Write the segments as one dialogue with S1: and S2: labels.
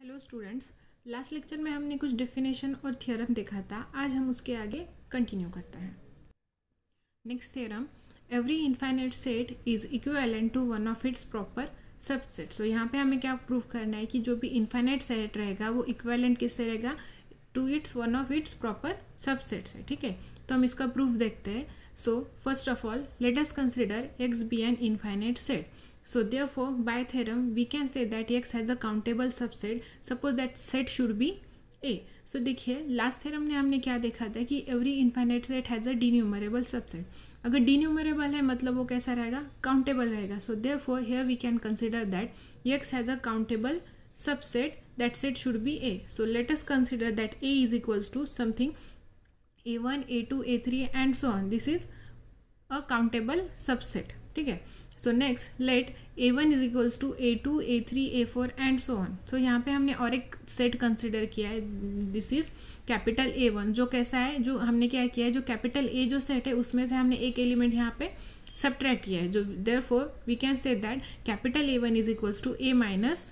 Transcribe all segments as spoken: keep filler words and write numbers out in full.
S1: Hello students, last lecture में हमने कुछ डेफिनेशन और थ्योरम देखा था। आज हम उसके आगे कंटिन्यू करते हैं। Next theorem, every infinite set is equivalent to one of its proper subset. So यहाँ पे हमें क्या प्रूव करना है कि जो भी इनफाइनाइट सेट रहेगा वो इक्विवेलेंट किससे रहेगा, to its one of its proper subsets है। ठीक है, तो हम इसका प्रूफ देखते हैं। So first of all let us consider X be an infinite set. So therefore by theorem we can say that X has a countable subset. Suppose that set should be A. So देखिए last theorem में हमने क्या देखा था कि every infinite set has a denumerable subset. अगर denumerable है मतलब वो कैसा रहेगा, काउंटेबल रहेगा. So therefore here we can consider that X has a countable subset. That set should be A. So let us consider that A is equals to something A one, A two, A three and so on. This is a countable subset. ठीक है. So next let A one is equals to A two, A three, A four and so on. So यहाँ पे हमने और एक set consider किया है. This is capital A one, जो कैसा है, जो हमने क्या किया है, जो कैपिटल ए जो सेट है उसमें से हमने एक एलिमेंट यहाँ पे सबट्रैक्ट किया है. जो therefore we can say that capital A one is equals to A minus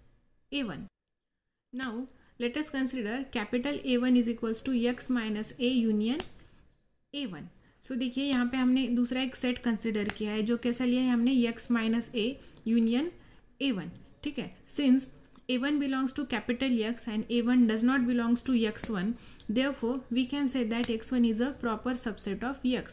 S1: A one. Now let us consider capital A one is equals to X minus A union A one. So so, देखिए यहाँ पे हमने दूसरा एक set consider किया है जो कैसा लिया है हमने, X minus A union A one. ठीक है, since A one belongs to capital X and A one does not belongs to X one, therefore we can say that X one is a proper subset of X.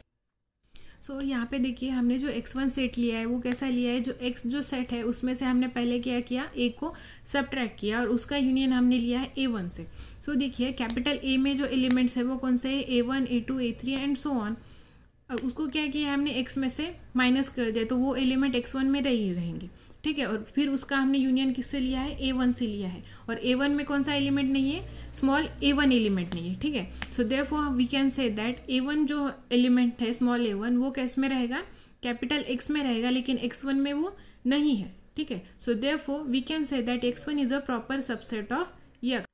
S1: So यहाँ पे देखिए हमने जो x one set लिया है वो कैसा लिया है, जो एक्स जो सेट है उसमें से हमने पहले क्या किया, ए को सबट्रैक्ट किया और उसका यूनियन हमने लिया है ए वन से. सो so, देखिए कैपिटल ए में जो एलिमेंट्स है वो कौन से है, A one, A two, A three and so on. और उसको क्या किया हमने एक्स में से माइनस कर दिया तो वो एलिमेंट एक्स वन में रही रहेंगे. ठीक है, और फिर उसका हमने यूनियन किससे लिया है, ए वन से लिया है. और ए वन में कौन सा एलिमेंट नहीं है, स्मॉल ए वन एलिमेंट नहीं है. ठीक है, so therefore we can say that A one जो एलिमेंट है, स्मॉल ए वन, वो किस में रहेगा, कैपिटल एक्स में रहेगा, लेकिन एक्स वन में वो नहीं है. ठीक है, so therefore we can say that X one is a proper subset of X.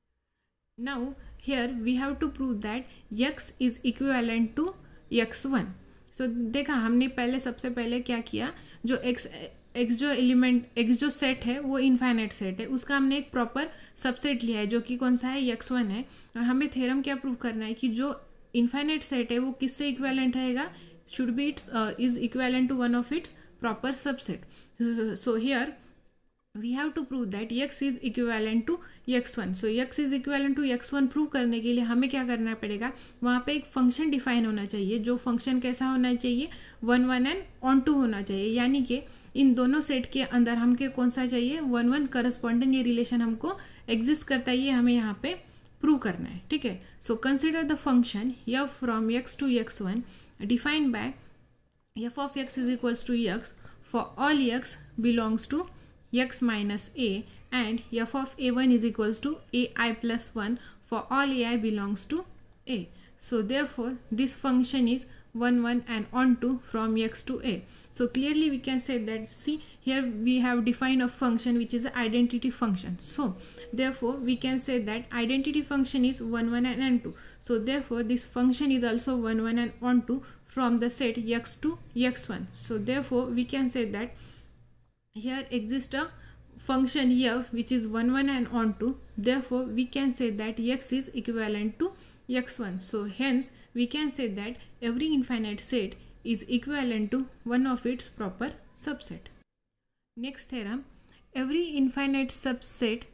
S1: Now here we have to prove that X is equivalent to X one. So so, देखा हमने पहले सबसे पहले क्या किया, जो एक्स एक्स जो element X जो सेट है वो इनफाइनाइट सेट है, उसका हमने एक प्रॉपर सबसेट लिया है जो कि कौन सा है, एक्स वन है. और हमें थ्योरम क्या प्रूव करना है कि जो इनफाइनाइट सेट है वो किससे इक्विवेलेंट रहेगा, should be its is equivalent to one of its proper subset. So here we have to prove that x is equivalent to X one. so x is equivalent to X one prove करने के लिए हमें क्या करना पड़ेगा, वहाँ पे एक फंक्शन डिफाइन होना चाहिए. जो फंक्शन कैसा होना चाहिए, one one and onto होना चाहिए. यानी कि इन दोनों सेट के अंदर हमके कौन सा चाहिए, वन वन करस्पॉन्डेंट, ये रिलेशन हमको एग्जिस्ट करता है, ये हमें यहाँ पे प्रूव करना है. ठीक है, so consider the function F from X to X one defined by F of X is equals to X for all X belongs to x minus a and f of a one is equals to ai plus one for all ai belongs to a. So therefore this function is one one and on to from x to a. So clearly we can say that, see here we have defined a function which is an identity function. So therefore we can say that identity function is one one and on to. So therefore this function is also one one and on to from the set x to x one. So therefore we can say that here exists a function here which is one one and on to, therefore we can say that x is equivalent to X one. so hence we can say that every infinite set is equivalent to one of its proper subset. Next theorem, every infinite subset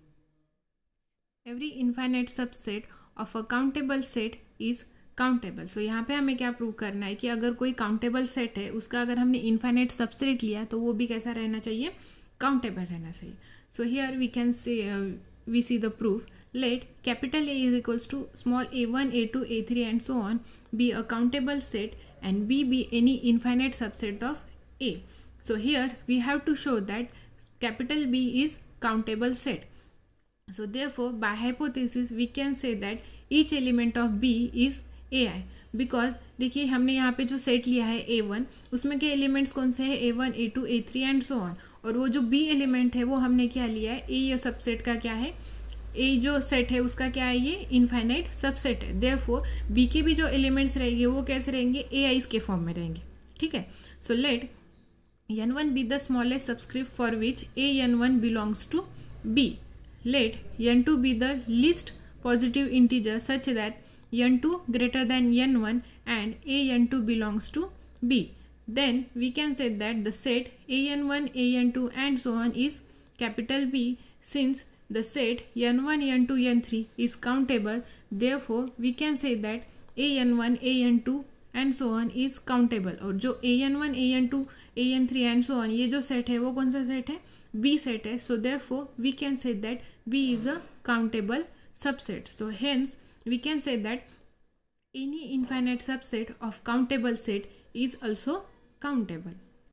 S1: every infinite subset of a countable set is countable. So यहाँ पे हमें क्या prove करना है कि अगर कोई countable set है उसका अगर हमने इनफाइनाइट सबसेट लिया तो वो भी कैसा रहना चाहिए, काउंटेबल रहना चाहिए. So here we can say we see the proof. Let capital A is equals to small A one, A two, A three and so on B a countable set and B be any infinite subset of A. So here we have to show that capital B is countable set. So therefore by hypothesis we can say that each element of B is A I. Because देखिए हमने यहाँ पे जो set लिया है A one, उसमें के elements कौन से हैं, A one, A two, A three and so on. और वो जो बी एलिमेंट है वो हमने क्या लिया है, ए ये सबसेट का क्या है, ए जो सेट है उसका क्या है, ये इनफाइनाइट सबसेट है. देयरफॉर बी के भी जो एलिमेंट्स रहेंगे वो कैसे रहेंगे, ए आईज के फॉर्म में रहेंगे. ठीक है, so let N one be the smallest subscript for which A N one belongs to B. let n two be the least positive integer such that n two greater than n one and a n two belongs to B. Then we can say that the set a n one, a n two and so on is capital B. Since the set n one, n two, n three is countable, therefore we can say that a n one, a n two and so on is countable. और जो a n one, a n two, a n three and so on ये जो set है वो कौन सा set है? B set है. So therefore we can say that B is a countable subset. So hence we can say that any infinite subset of countable set is also countable.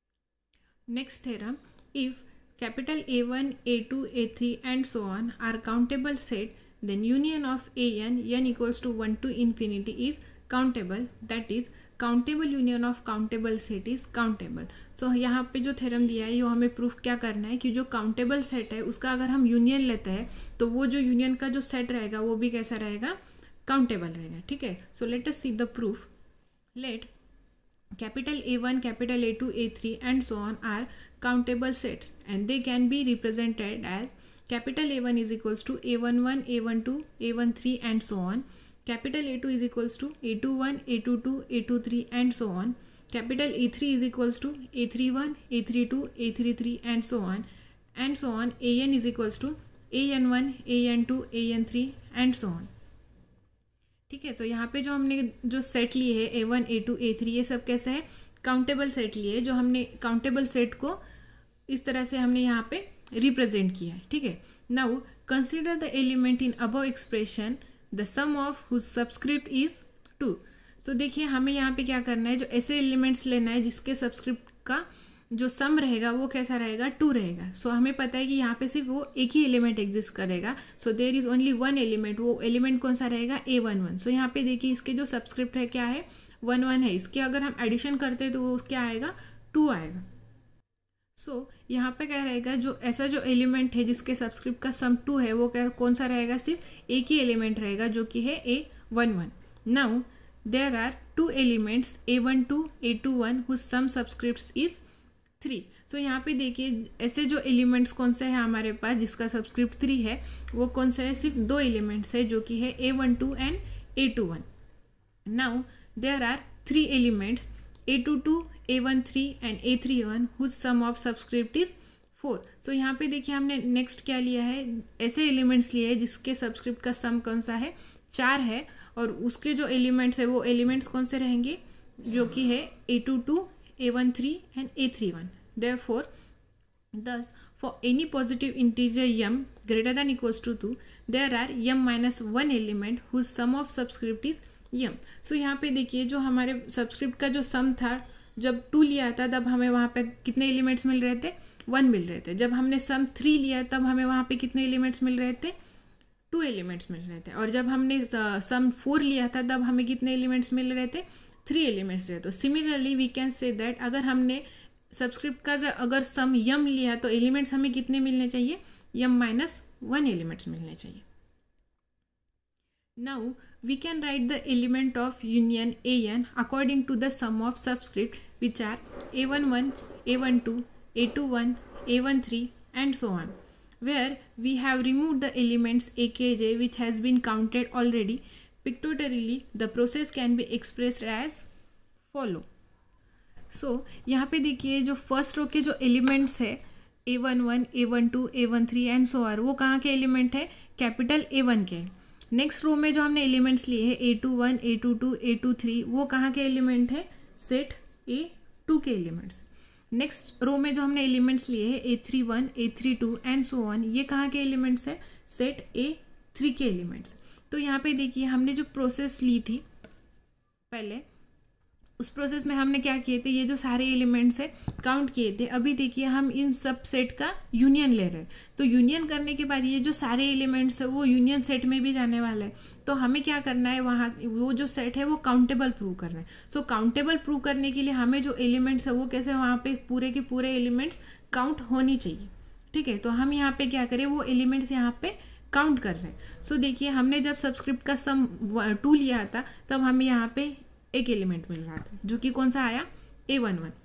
S1: Next theorem, if capital A one, A two, A three and so on are countable set, then union of an n equals to one to infinity is countable. That is countable union of countable set is countable. So यहाँ पे जो theorem दिया है वो हमें proof क्या करना है कि जो काउंटेबल सेट है उसका अगर हम यूनियन लेते हैं तो वो जो यूनियन का जो सेट रहेगा वो भी कैसा रहेगा? काउंटेबल रहेगा. ठीक है. So let us see the proof. Let capital A one, capital A two, A three and so on are countable sets and they can be represented as capital A one is equals to A one one, A one two, A one three and so on. Capital A two is equals to A two one, A two two, A two three and so on. Capital A three is equals to A three one, A three two, A three three and so on and so on. A n is equals to A n one, A n two, A n three and so on. ठीक है. तो यहाँ पे जो हमने जो set लिए है A one, A two, A three ये सब कैसे है? काउंटेबल सेट लिए. जो हमने काउंटेबल सेट को इस तरह से हमने यहाँ पे रिप्रेजेंट किया है. ठीक है. Now consider the element in above expression the sum of whose subscript is two. So देखिए हमें यहाँ पे क्या करना है, जो ऐसे एलिमेंट्स लेना है जिसके सबस्क्रिप्ट का जो सम रहेगा वो कैसा रहेगा? टू रहेगा. सो so, हमें पता है कि यहाँ पे सिर्फ वो एक ही एलिमेंट एग्जिस्ट करेगा. So there is only one element. वो एलिमेंट कौन सा रहेगा? ए वन वन. सो यहाँ पे देखिए इसके जो सबस्क्रिप्ट है क्या है? वन वन है. इसके अगर हम एडिशन करते हैं तो वो क्या आएगा? टू आएगा. सो so, यहाँ पे क्या रहेगा? जो ऐसा जो एलिमेंट है जिसके सबस्क्रिप्ट का सम टू है वो क्या कौन सा रहेगा? सिर्फ एक ही एलिमेंट रहेगा जो कि है A one one. Now there are two elements A one two, A two one whose sum subscript is three. So यहाँ पे देखिए ऐसे जो एलिमेंट्स कौन से हैं हमारे पास जिसका सबस्क्रिप्ट थ्री है वो कौन सा है? सिर्फ दो एलिमेंट्स है जो कि है A one two and A two one. Now there are three elements A two two, A one three and A three one whose sum of subscript is four. So यहाँ पे देखिए हमने नेक्स्ट क्या लिया है? ऐसे एलिमेंट्स लिए है जिसके सबस्क्रिप्ट का सम कौन सा है? चार है. और उसके जो एलिमेंट्स है वो एलिमेंट्स कौन से रहेंगे? जो कि है A two two, A one three and A three one. Therefore, thus for any positive integer m greater than equals to two, there are m minus one element whose sum of subscript is m. So यहाँ पे देखिए जो हमारे subscript का जो सम था जब to लिया था तब हमें वहाँ पे कितने एलिमेंट्स मिल रहे थे? वन मिल रहे थे. जब हमने सम थ्री लिया तब हमें वहाँ पे कितने एलिमेंट्स मिल रहे थे? टू एलिमेंट्स मिल रहे थे. और जब हमने सम फोर लिया था तब हमें कितने एलिमेंट्स मिल रहे थे? थ्री एलिमेंट्स रहे. तो similarly we can say that अगर हमने सबस्क्रिप्ट का अगर सम यम लिया तो एलिमेंट्स हमें कितने मिलने चाहिए? यम माइनस वन एलिमेंट्स मिलने चाहिए. Now we can write the element of union A N according to the sum of subscript which are A one one, A one two, A two one, A one three and so on. Where we have removed the elements a k j which has been counted already. Pictorially, the process can be expressed as follow. So यहाँ पे देखिए जो first row के जो elements है A one one, A one two, A one three and so are वो कहाँ के एलिमेंट है? कैपिटल ए वन के. नेक्स्ट रो में जो हमने एलिमेंट्स लिए हैं A two one, A two two, A two three वो कहाँ के एलिमेंट है? सेट ए टू के एलिमेंट्स. नेक्स्ट रो में जो हमने एलिमेंट्स लिए हैं A three one, A three two and so on ये कहाँ के एलिमेंट्स है? सेट ए थ्री के एलिमेंट्स. तो यहाँ पे देखिए हमने जो प्रोसेस ली थी पहले उस प्रोसेस में हमने क्या किए थे? ये जो सारे एलिमेंट्स है काउंट किए थे. अभी देखिए हम इन सब सेट का यूनियन ले रहे हैं. तो यूनियन करने के बाद ये जो सारे एलिमेंट्स है वो यूनियन सेट में भी जाने वाला है. तो हमें क्या करना है? वहाँ वो जो सेट है वो काउंटेबल प्रूव करना है. सो काउंटेबल प्रूव करने के लिए हमें जो एलिमेंट्स है वो कैसे वहाँ पे पूरे के पूरे एलिमेंट्स काउंट होनी चाहिए. ठीक है. तो हम यहाँ पे क्या करें? वो एलिमेंट्स यहाँ पे काउंट कर रहे हैं. सो देखिए हमने जब सबस्क्रिप्ट का सम टू लिया था तब हमें यहाँ पे एक एलिमेंट मिल रहा था जो कि कौन सा आया? ए वन वन.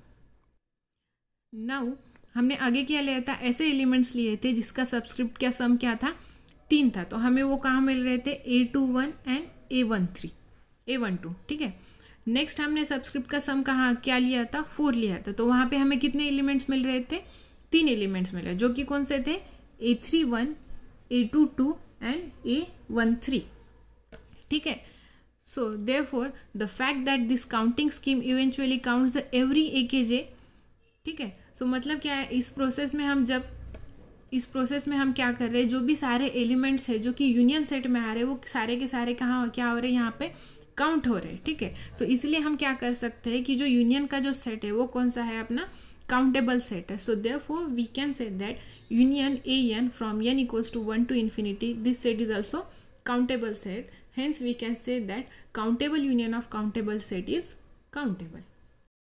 S1: नाउ हमने आगे क्या लिया था? ऐसे एलिमेंट्स लिए थे जिसका सबस्क्रिप्ट का सम क्या था? तीन था, तो हमें वो कहाँ मिल रहे थे, A two one and A one three A one two, ठीक है। नेक्स्ट हमने सबस्क्रिप्ट का सम कहाँ क्या लिया था, फोर लिया था, तो वहाँ पे हमें कितने एलिमेंट्स मिल रहे थे, तीन एलिमेंट्स मिल रहे, जो कि कौन से थे, A three one, A two two and A one three, ठीक है। So therefore the fact that this counting scheme eventually counts the every A K J, ठीक है। सो मतलब क्या है, इस प्रोसेस में हम जब इस प्रोसेस में हम क्या कर रहे हैं, जो भी सारे एलिमेंट्स है जो कि यूनियन सेट में आ रहे हैं वो सारे के सारे कहाँ क्या हो रहे हैं, यहाँ पे काउंट हो रहे हैं, ठीक है। सो इसलिए हम क्या कर सकते हैं कि जो यूनियन का जो सेट है वो कौन सा है, अपना काउंटेबल सेट है। So therefore we can say that union A N from N equals to one to infinity, this set is also countable set, hence we can say that countable union of countable set is countable.